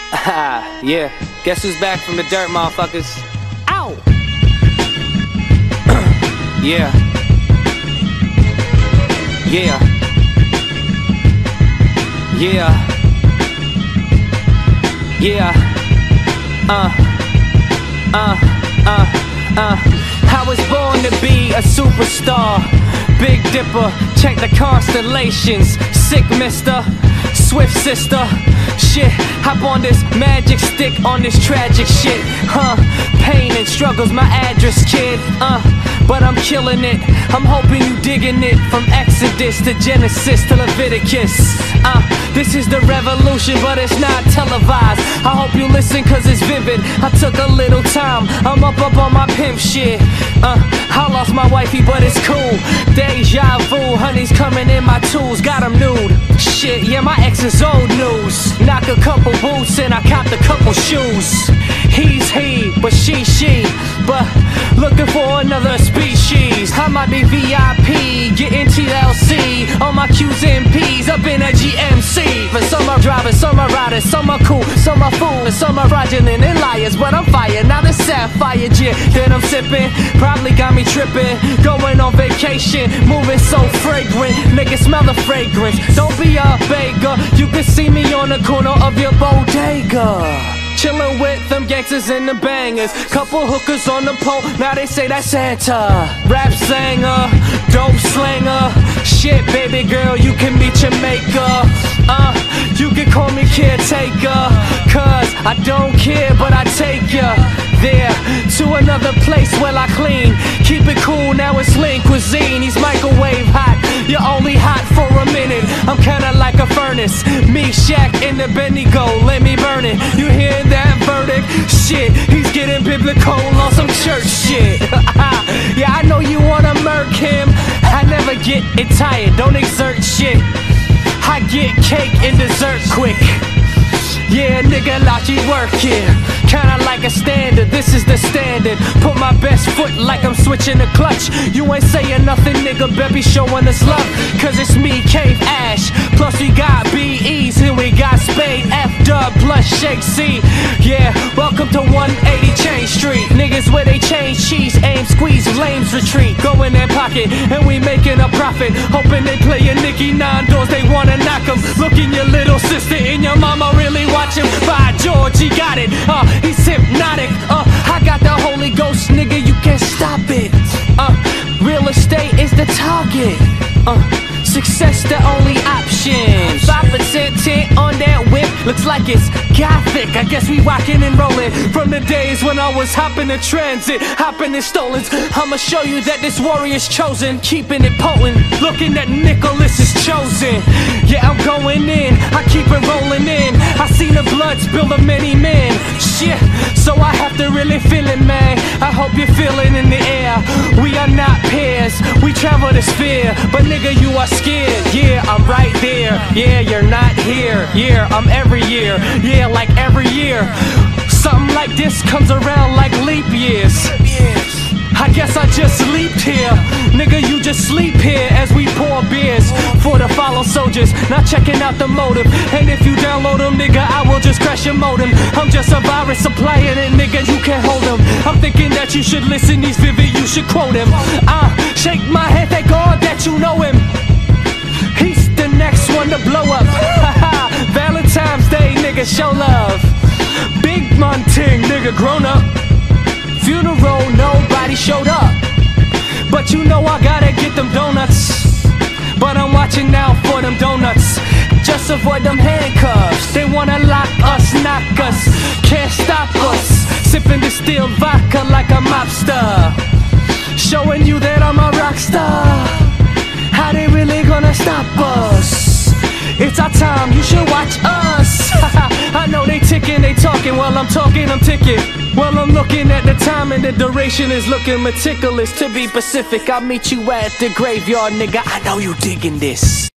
Yeah, guess who's back from the dirt, motherfuckers? Ow! Yeah. Yeah. Yeah. Yeah. I was born to be a superstar. Big Dipper, check the constellations. Sick mister, swift sister. Shit, hop on this magic stick, on this tragic shit. Pain and struggles, my address, kid. But I'm killing it. I'm hoping you digging it. From Exodus to Genesis to Leviticus. This is the revolution, but it's not televised. I hope you listen cause it's vivid. I took a little time, I'm up on my pimp shit. I lost my wifey, but it's cool. Deja vu, honey's coming in my tools. Got 'em nude. Shit, yeah, my ex is old news. Knock a couple boots and I copped a couple shoes. He's he, but she. But looking for another species. I might be VIP, getting TLC on my Q's and P's up in a GMC. For some are drivers, some are riders, some are cool, some are fools, some are fraudulent and liars. But I'm fire, now the sapphire jet that I'm sipping probably got me tripping. Going on vacation, moving so fragrant, nigga smell the fragrance. Don't be a beggar, you can see me on the corner of your bodega. Chillin' with them gangsters and the bangers. Couple hookers on the pole, now they say that's Santa. Rap singer, dope slanger. Shit, baby girl, you can meet your maker. You can call me caretaker, cause I don't care, but I take ya there to another place where I clean. Keep it cool, now it's lean cuisine. He's microwave hot, you're only hot for a minute. I'm kinda like a furnace, me, Shaq, in the Bendigo, let me burn it. You hear that verdict? Shit, he's getting biblical on some church shit. Yeah, I know you wanna murk him. I never get it tired, don't exert shit. I get cake and dessert quick. Yeah, nigga, Lachi work here. Kinda like a standard, this is the standard. Put my best foot like I'm switching the clutch. You ain't saying nothing, nigga, baby, showing us love. Cause it's me, Cave Ash. Plus we got BEs and we got Spade, F-Dub, plus Shake C. Yeah, welcome to 180 Chain Street. Niggas where they change cheese, aim, squeeze, lames retreat. Go in their pocket and we making a profit. Hoping they playin' Nicki Nine doors, they wanna knock 'em. Look in your little sister and your mama really watch him. By George, he got it. He's hypnotic. I got the Holy Ghost, nigga, you can't stop it. Real estate is the target. Success the only option. 5% tint on that whip, looks like it's gothic. I guess we rockin' and rollin' from the days when I was hopping in transit, hopping in stolens. I'ma show you that this warrior's chosen, keeping it potent. Looking at Nicholas is chosen. Yeah, I'm going in, I keep it rolling in. I seen the blood spill of many men. Shit, so I have to really feel it, man. I hope you're feeling in the air. We are not peers, we travel the sphere. But nigga, you are scared. Yeah, I'm right there. Yeah, you're not here. Yeah, I'm every year. Yeah, like every year. Something like this comes around like leap years. I guess I just leaped here. Nigga, you just sleep here as we pour beers for the fallen soldiers, not checking out the motive. And if you download them, nigga, I will just crash your modem. I'm just a virus supplying it, nigga, you can't hold them. I'm thinking that you should listen, he's vivid, you should quote him. Shake my head, thank God that you know him. He's the next one to blow up. Valentine's Day, nigga, show love. Big Monting, nigga, grown up. Funeral, nobody showed up. But you know I gotta get them donuts. But I'm watching out for them donuts. Just avoid them handcuffs. They wanna lock us, knock us, can't stop us. Sipping distilled vodka like a mobster. Showing you that I'm a rock star. How they really gonna stop us? It's our time, you should watch us. I know they ticking, they talking. While I'm talking, I'm ticking. Well, I'm looking at the time and the duration is looking meticulous. To be specific, I'll meet you at the graveyard, nigga. I know you digging this.